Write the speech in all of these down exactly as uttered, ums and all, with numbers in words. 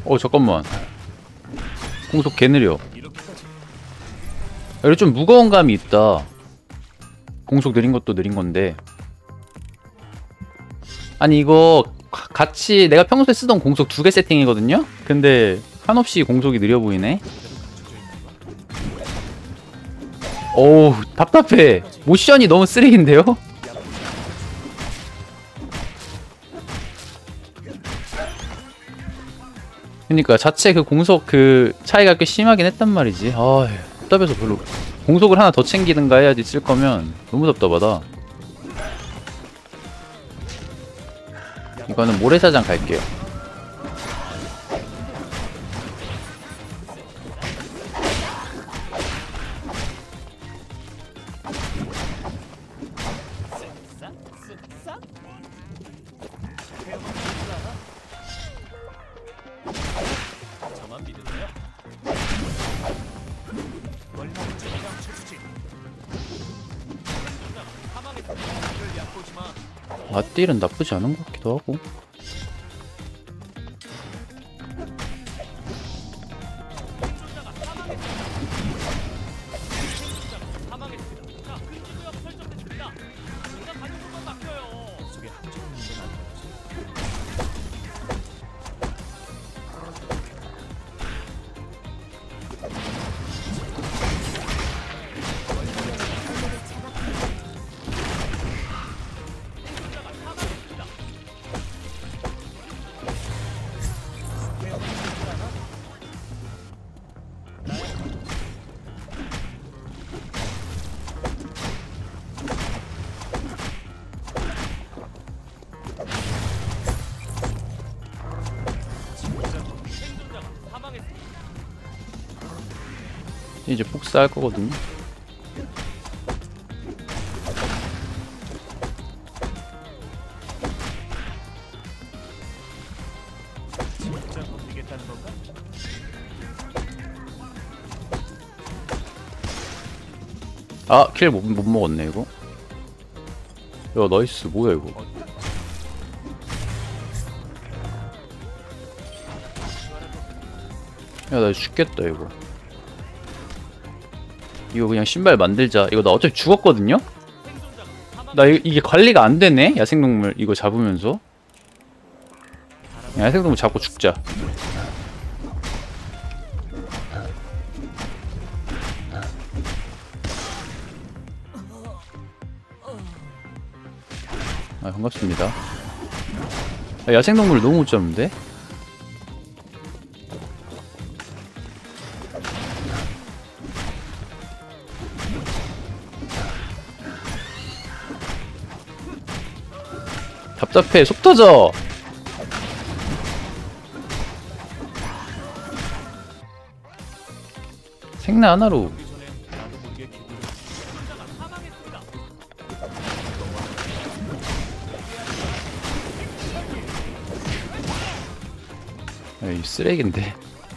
어 잠깐만. 공속 개 느려. 여기 좀 무거운 감이 있다. 공속 느린 것도 느린 건데. 아니 이거 같이 내가 평소에 쓰던 공속 두 개 세팅이거든요? 근데 한없이 공속이 느려 보이네? 어우 답답해. 모션이 너무 쓰레기인데요? 그니까 자체 그 공속 그 차이가 꽤 심하긴 했단 말이지. 아 답답해서 별로. 공속을 하나 더 챙기든가 해야지. 쓸 거면 너무 답답하다. 이거는 모래사장 갈게요. 아딜은 나쁘지 않은 것 같기도 하고. 이제 복사할 거거든요. 아, 킬 못 못 먹었네 이거. 야, 나이스. 뭐야 이거? 야, 나 죽겠다 이거. 이거 그냥 신발 만들자. 이거 나 어차피 죽었거든요? 나 이, 이게 관리가 안 되네? 야생동물 이거 잡으면서. 야생동물 잡고 죽자. 아, 반갑습니다. 야, 야생동물 너무 못 잡는데? 답답해. 속 터져. 생나 하나로. 에이, 쓰레기인데.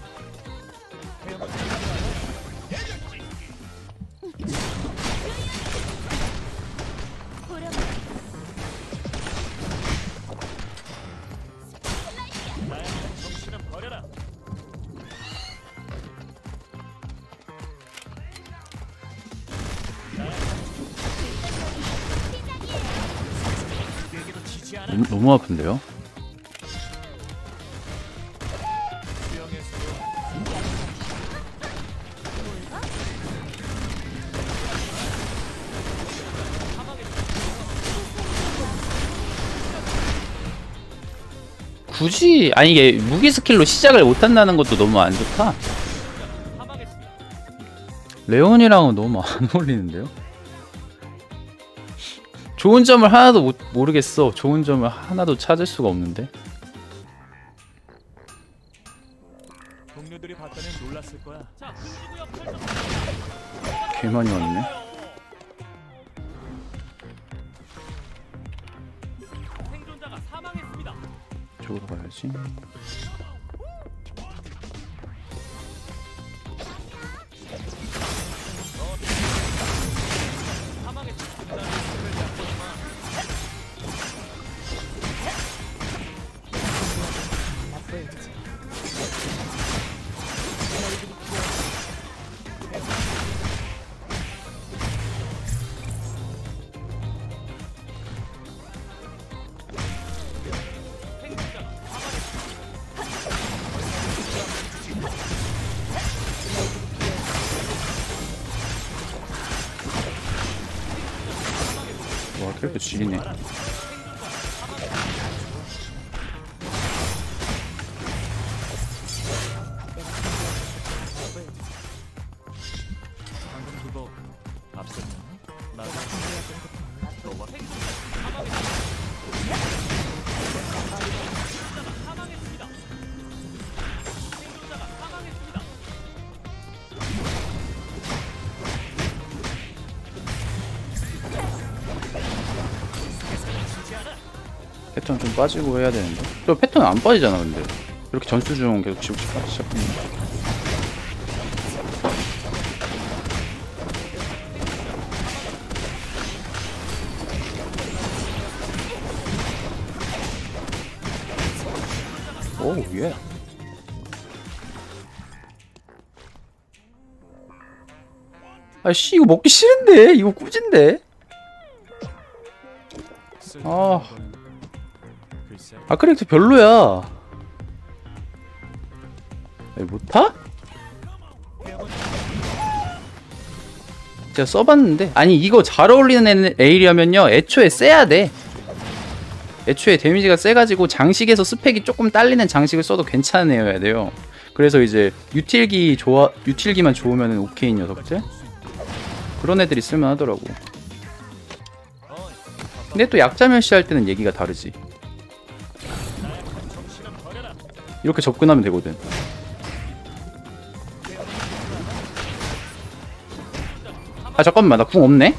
너무, 너무 아픈데요? 굳이 아니 이게 무기 스킬로 시작을 못한다는 것도 너무 안 좋다. 레온이랑은 너무 안 어울리는데요? 좋은 점을 하나도 못, 모르겠어. 좋은 점을 하나도 찾을 수가 없는데. 동료들이 봤더니 놀랐을 거야. 개 많이 왔네. 생존자가 사망했습니다. 저기로 가야지. 또 지리네. 방금 그거 앞섰나? 나가 너와 사망했습니다. 생존자가 사망했습니다. 패턴 좀 빠지고 해야 되는데. 저 패턴 안 빠지잖아 근데. 이렇게 전수 중 계속 지고 싶어 시작하면. 오 예. 아씨 이거 먹기 싫은데 이거 꾸진데. 아. 글쎄 아크렉트 별로야. 왜 못 타? 제가 써봤는데 아니 이거 잘 어울리는 에일이라면요 애초에 세야 돼. 애초에 데미지가 세가지고 장식에서 스펙이 조금 딸리는 장식을 써도 괜찮은 애여야 돼요. 그래서 이제 유틸기 좋아 유틸기만 좋으면 오케이인 녀석들 그런 애들이 쓸만하더라고. 근데 또 약자 멸시할 때는 얘기가 다르지. 이렇게 접근하면 되거든. 아 잠깐만 나 궁 없네?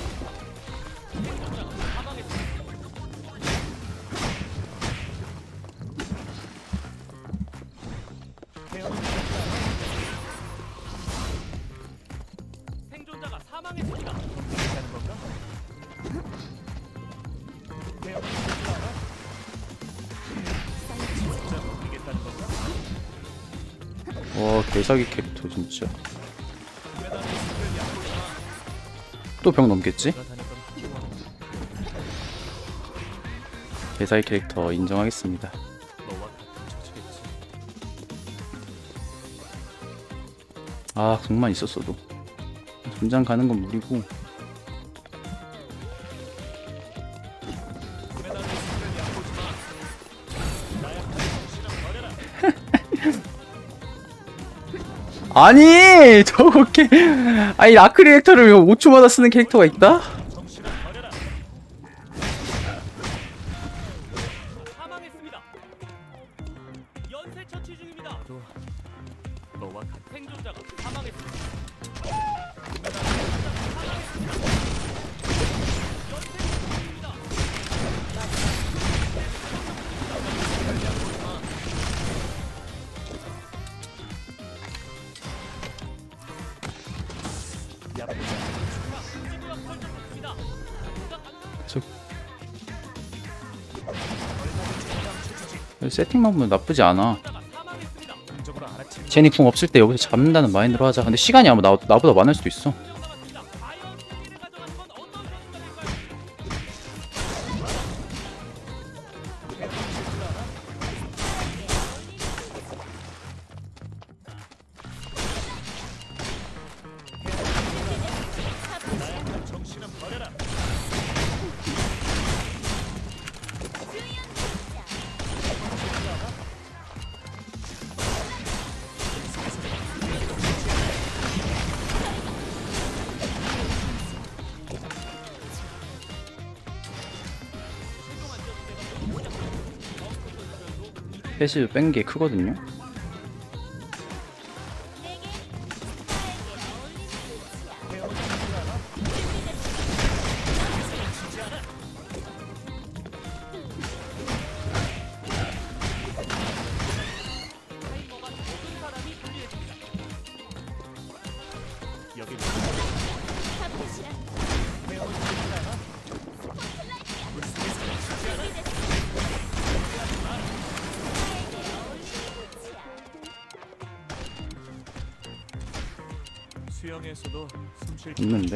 생존자가 사망했습니다. 괜찮은 건가? 진짜 이겠다는 건가? 와 개사기 캐릭터 진짜. 또 병 넘겠지? 개사기 캐릭터 인정하겠습니다. 너와 같은 처지겠지. 아 궁만 있었어도 전장 가는 건 무리고. 아니 저거 캐 아니 아크 리액터를 오 초마다 쓰는 캐릭터가 있다? 사망했습니다. 연쇄 처치 중입니다. 너와 같은 생존자가 사망했습니다. 저 세팅만 보면 나쁘지 않아. 제니 궁 없을 때 여기서 잡는다는 마인드로 하자. 근데 시간이 아마 나, 나보다 많을 수도 있어. 패시브 뺀 게 크거든요. 수영에서도 숨쉴 있는데?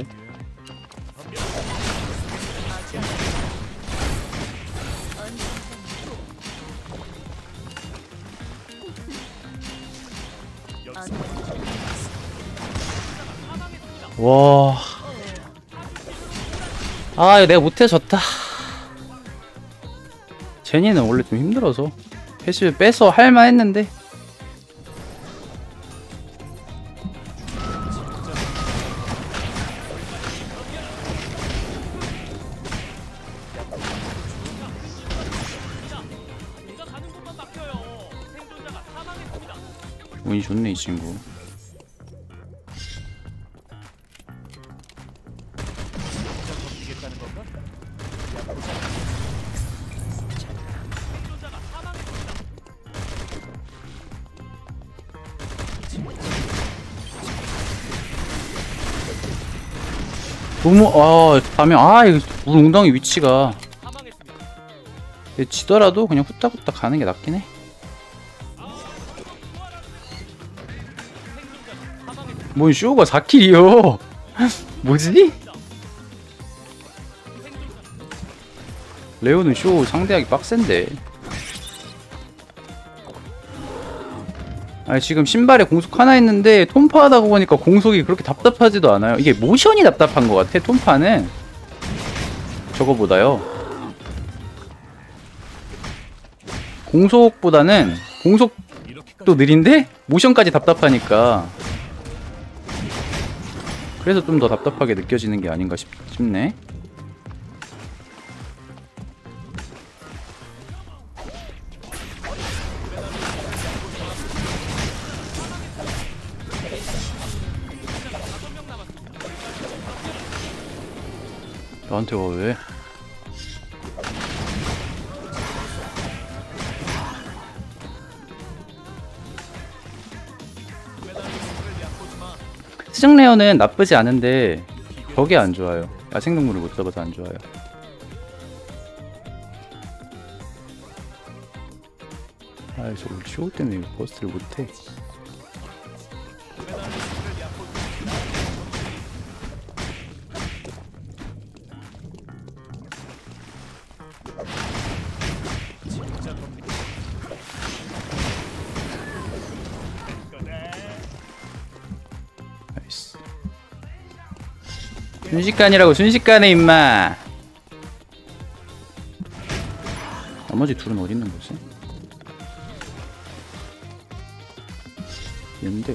와 아 내가 못해졌다. 제니는 원래 좀 힘들어서 패시브 빼서 할만 했는데. 내가 가는 곳만 막혀요. 생존자가 사망했습니다. 운이 좋네 이 친구. 이겠다는 건가? 생존자가 사망했습니다. 너무 아 가면 아 이거 우리 웅덩이 위치가 사망했습니다. 근데 지더라도 그냥 후딱후딱 가는 게 낫긴 해. 뭔 쇼가 사 킬이요? 뭐지? 레오는 쇼 상대하기 빡센데. 아니 지금 신발에 공속 하나 있는데 톰파하다 보니까 공속이 그렇게 답답하지도 않아요. 이게 모션이 답답한 것 같아. 톰파는 저거보다요. 공속보다는 공속도 느린데 모션까지 답답하니까 그래서 좀 더 답답하게 느껴지는 게 아닌가 싶, 싶네. 나한테 와 왜? 스승레어는 나쁘지 않은데 벽이 안 좋아요. 야생동물을 못 잡아서 안 좋아요. 아이 저 쇼 때문에 이거 버스를 못해. 나이스. 순식간이라고 순식간에 임마. 나머지 둘은 어디 있는 거지? 얘인데.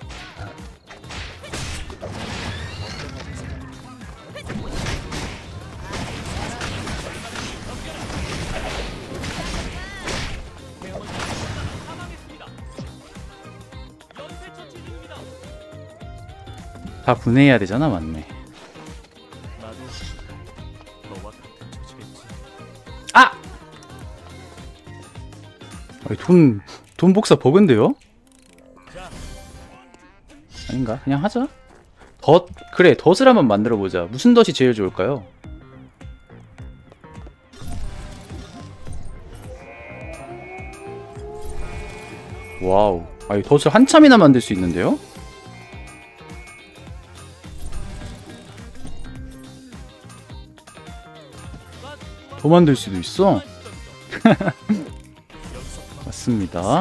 다 분해해야 되잖아, 맞네. 나도 너와 같은 처지겠지. 아! 아니, 돈, 돈 복사 버그인데요? 아닌가? 그냥 하자. 덫, 그래, 덫을 한번 만들어보자. 무슨 덫이 제일 좋을까요? 와우. 아니, 덫을 한참이나 만들 수 있는데요? 더 만들 수도 있어? 맞습니다.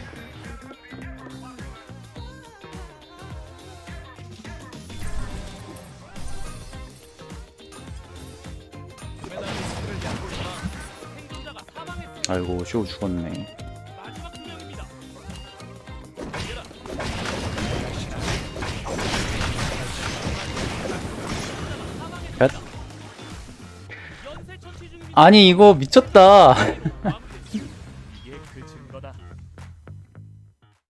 아이고 쇼 죽었네. 마지막 두 명입니다. 갓. 연쇄 처치 중입니다. 아니 이거 미쳤다. 완벽